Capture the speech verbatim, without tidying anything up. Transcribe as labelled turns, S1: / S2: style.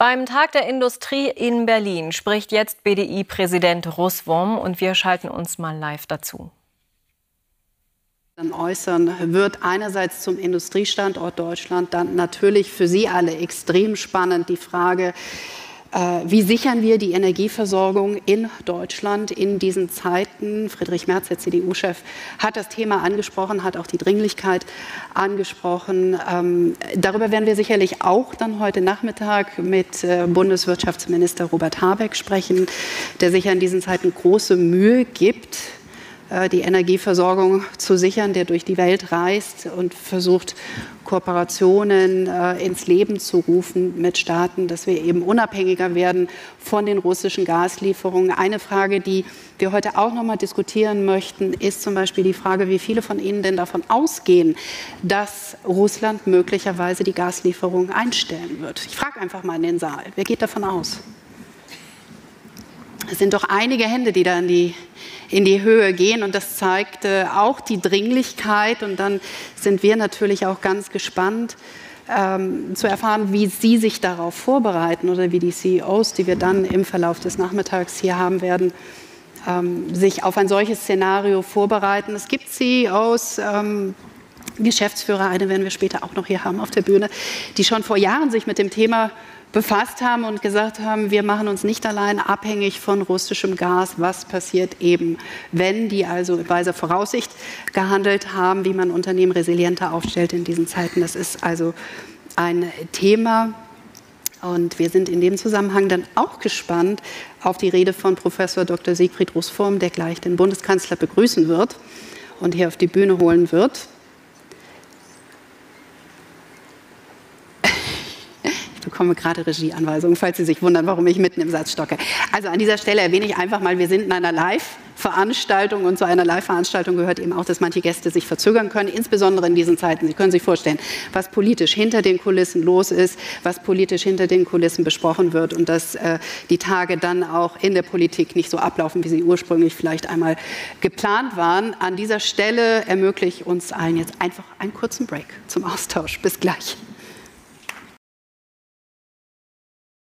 S1: Beim Tag der Industrie in Berlin spricht jetzt B D I-Präsident Ruswurm und wir schalten uns mal live dazu.
S2: Äußern wird einerseits zum Industriestandort Deutschland, dann natürlich für Sie alle extrem spannend die Frage, äh, wie sichern wir die Energieversorgung in Deutschland in diesen Zeiten. Friedrich Merz, der C D U-Chef, hat das Thema angesprochen, hat auch die Dringlichkeit angesprochen. Ähm, darüber werden wir sicherlich auch dann heute Nachmittag mit äh, Bundeswirtschaftsminister Robert Habeck sprechen, der sich ja in diesen Zeiten große Mühe gibt, die Energieversorgung zu sichern, der durch die Welt reist und versucht, Kooperationen äh, ins Leben zu rufen mit Staaten, dass wir eben unabhängiger werden von den russischen Gaslieferungen. Eine Frage, die wir heute auch noch mal diskutieren möchten, ist zum Beispiel die Frage, wie viele von Ihnen denn davon ausgehen, dass Russland möglicherweise die Gaslieferungen einstellen wird. Ich frage einfach mal in den Saal, wer geht davon aus? Es sind doch einige Hände, die da in die, in die Höhe gehen, und das zeigt äh, auch die Dringlichkeit. Und dann sind wir natürlich auch ganz gespannt ähm, zu erfahren, wie Sie sich darauf vorbereiten oder wie die C E Os, die wir dann im Verlauf des Nachmittags hier haben werden, ähm, sich auf ein solches Szenario vorbereiten. Es gibt C E Os, ähm, Geschäftsführer, eine werden wir später auch noch hier haben auf der Bühne, die schon vor Jahren sich mit dem Thema befasst haben und gesagt haben, wir machen uns nicht allein abhängig von russischem Gas. Was passiert eben, wenn die also in weiser Voraussicht gehandelt haben, wie man Unternehmen resilienter aufstellt in diesen Zeiten. Das ist also ein Thema. Und wir sind in dem Zusammenhang dann auch gespannt auf die Rede von Professor Doktor Siegfried Ruswurm, der gleich den Bundeskanzler begrüßen wird und hier auf die Bühne holen wird. Ich bekomme gerade Regieanweisungen, falls Sie sich wundern, warum ich mitten im Satz stocke. Also an dieser Stelle erwähne ich einfach mal, wir sind in einer Live-Veranstaltung, und zu einer Live-Veranstaltung gehört eben auch, dass manche Gäste sich verzögern können, insbesondere in diesen Zeiten. Sie können sich vorstellen, was politisch hinter den Kulissen los ist, was politisch hinter den Kulissen besprochen wird, und dass äh, die Tage dann auch in der Politik nicht so ablaufen, wie sie ursprünglich vielleicht einmal geplant waren. An dieser Stelle ermöglicht uns allen jetzt einfach einen kurzen Break zum Austausch. Bis gleich.